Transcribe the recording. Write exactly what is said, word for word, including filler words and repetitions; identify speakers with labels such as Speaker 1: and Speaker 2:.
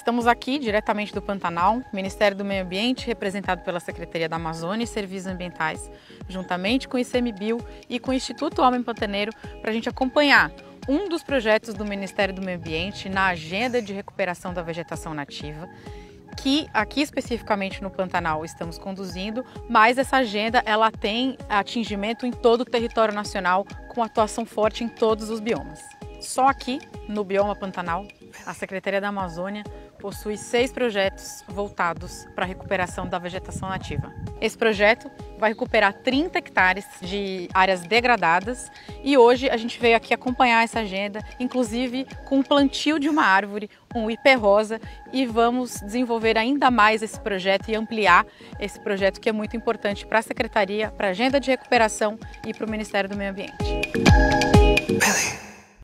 Speaker 1: Estamos aqui diretamente do Pantanal, Ministério do Meio Ambiente, representado pela Secretaria da Amazônia e Serviços Ambientais, juntamente com o ICMBio e com o Instituto Homem Pantaneiro, para a gente acompanhar um dos projetos do Ministério do Meio Ambiente na agenda de recuperação da vegetação nativa, que aqui especificamente no Pantanal estamos conduzindo, mas essa agenda ela tem atingimento em todo o território nacional, com atuação forte em todos os biomas. Só aqui, no bioma Pantanal, a Secretaria da Amazônia possui seis projetos voltados para a recuperação da vegetação nativa. Esse projeto vai recuperar trinta hectares de áreas degradadas e hoje a gente veio aqui acompanhar essa agenda, inclusive com o plantio de uma árvore, um ipê rosa, e vamos desenvolver ainda mais esse projeto e ampliar esse projeto que é muito importante para a Secretaria, para a agenda de recuperação e para o Ministério do Meio Ambiente.